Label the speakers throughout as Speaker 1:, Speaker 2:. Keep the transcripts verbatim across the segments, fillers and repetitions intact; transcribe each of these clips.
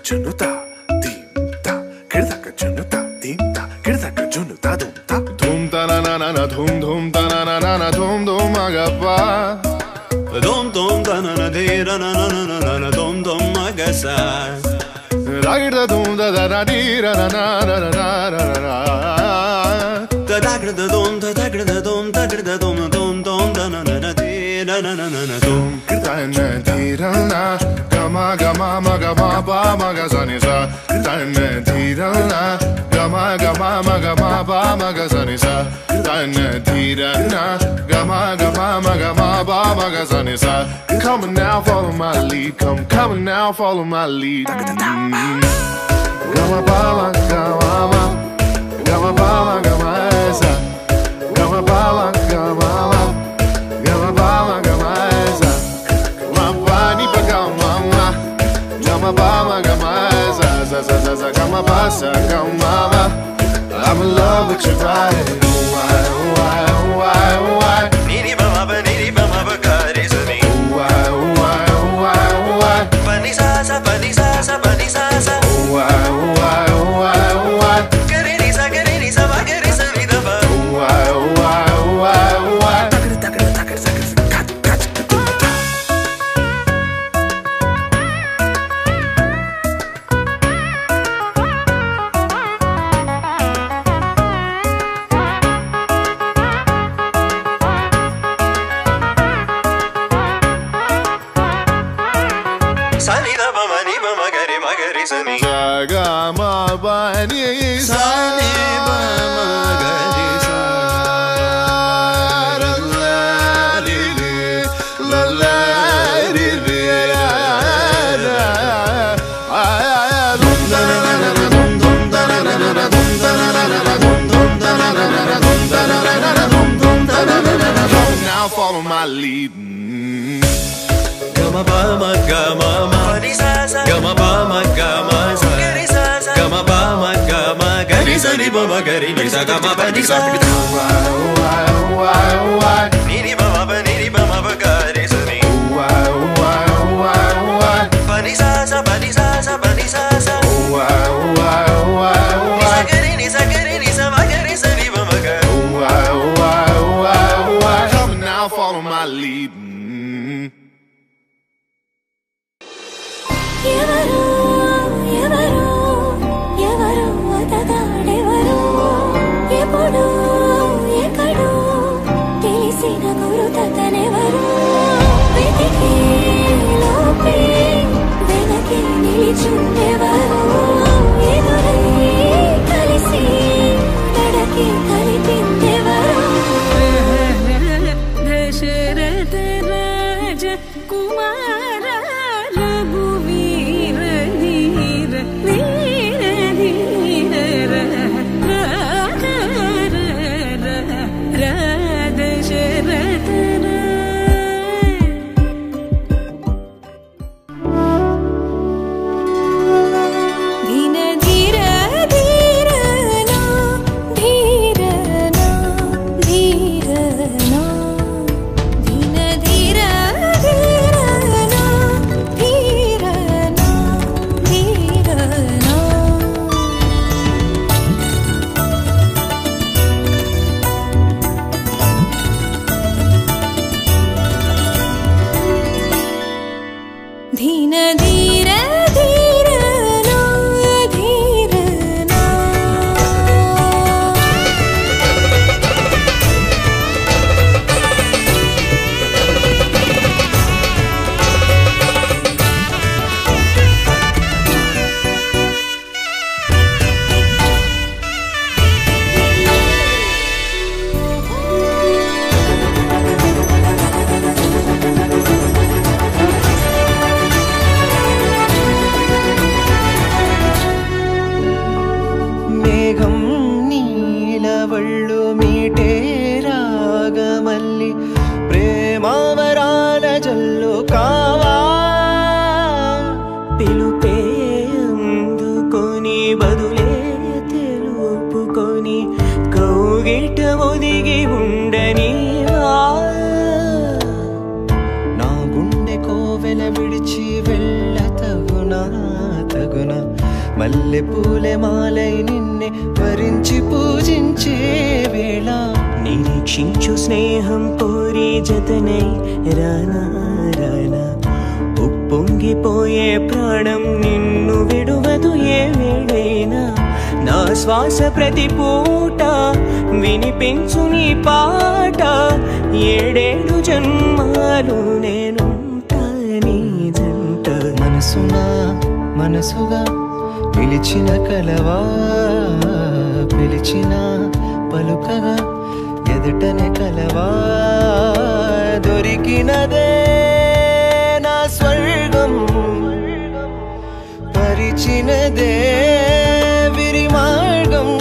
Speaker 1: junuta dimta kirdaka junuta dimta kirdaka junuta dumta dhum ta na na na na dhum dhum ta na na na na dhum dhum agappa
Speaker 2: dhum dhum ta na na de ra na na na na na dhum dhum agasa
Speaker 1: da da dhum da da da di ra na na na na na na
Speaker 2: da da da dhum da da da dhum da da dhum dhum dhum da na na na de ra na na na na dhum
Speaker 1: kirta na di ra na gama gama ma gama pa ma ga sa ni sa kirta na di ra na gama gama ma gama pa ma ga sa ni sa kirta na di ra na gama gama ma gama pa ma ga sa ni sa come on now follow my lead come come on now follow my lead gama pa ma gama ma gama pa ma gama sa gama pa ma gama ma gama pa ma gama sa ma pa ni pa gama ma gama pa ma gama sa sa sa sa sa gama pa sa gama ma I'm in love with your body why why why why
Speaker 2: niri ba ma ba niri ba ma ba ga re sa ni
Speaker 1: why why why why
Speaker 2: pa ni sa sa pa ni sa sa pa ni sa sa
Speaker 1: why why why why
Speaker 2: ga re ni sa ga re ni sa ba ga re sa ni da ba
Speaker 1: why why why why takar takar takar takar kat kat kat
Speaker 2: sa ni da ba ma ni ba ma ga re ma ga re sa ni
Speaker 1: ga ma ba ni
Speaker 2: sa ni ba ma ga re sa
Speaker 1: la la li li la la li li la la ay dum da na na na dum dum da na na na dum da na na na dum dum da na na na dum da na na na dum dum da na na na dum now follow my lead
Speaker 2: gama ba ma gama ma ni sa sa gama ba ma gama sa ga re sa sa gama ba ma gama ga re sa ni ba ma ga re ni sa gama ba ni sa
Speaker 1: why why why why
Speaker 2: ni ni ba ma ba ni ni ba ma ba ga re sa ni
Speaker 1: why why why why
Speaker 2: pa ni sa sa pa ni sa sa pa ni sa sa
Speaker 1: why why why
Speaker 2: ni sa
Speaker 1: why
Speaker 2: ga re ni sa ga re ni sa ma ga re sa ni ba ma ga
Speaker 1: why why why why come now follow my lead
Speaker 3: ఎవరు ఎవరు ఎవరు అతగాడెవరు ఎప్పుడు ఎక్కడో తెలిసి
Speaker 4: మల్లె పూలే మాలై నిన్నే వరించి పూజించే వేళ
Speaker 5: నిరీక్షించు స్నేహం పోరి జతనై రానా రానా ఉప్పొంగిపోయే ప్రాణం నిన్ను విడువదు ఏ వేళైనా నా శ్వాస ప్రతి పూట వినిపించు నీ పాట ఏడేడు జన్మాలు నేను నీ జంట
Speaker 4: మనసునా మనసుగా పిలిచిన కలవా పిలిచిన పలుకగా ఎదుటనే కలవా దొరికినదే నా స్వర్గం పరిచినదే విరి మార్గం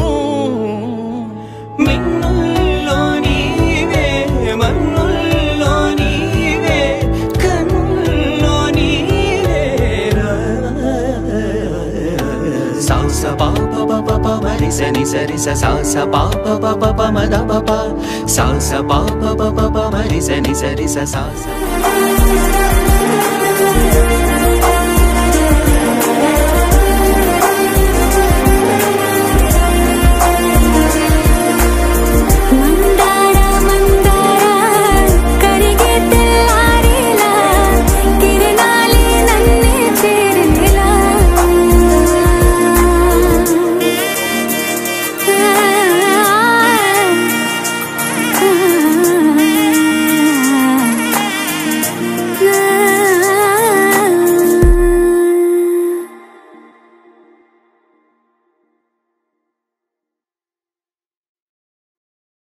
Speaker 5: మిన్నుల్లో నీవే మన్నుల్లో నీవే కన్నుల్లో నీవే సాస పాప పప మరి సని సరి సాస పాప పప మద పప సాస పాప పప మరి సని సరి సాస